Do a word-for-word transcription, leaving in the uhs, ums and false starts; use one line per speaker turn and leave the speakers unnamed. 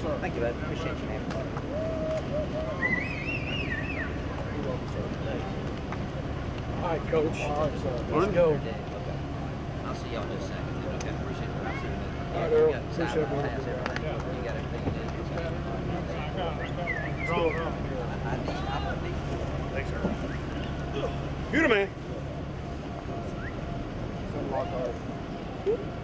sir.
Thank you, bud. Appreciate you, man.
All right, Coach. All right, sir. Let's go.
Okay. I'll see y'all in just a second. Okay, appreciate it. I'll see you later.
All right, Earl. Appreciate it.
You got everything you need.
Draw it up.
I need, I'm gonna need.
Thanks, sir. Beauty man. Unlock our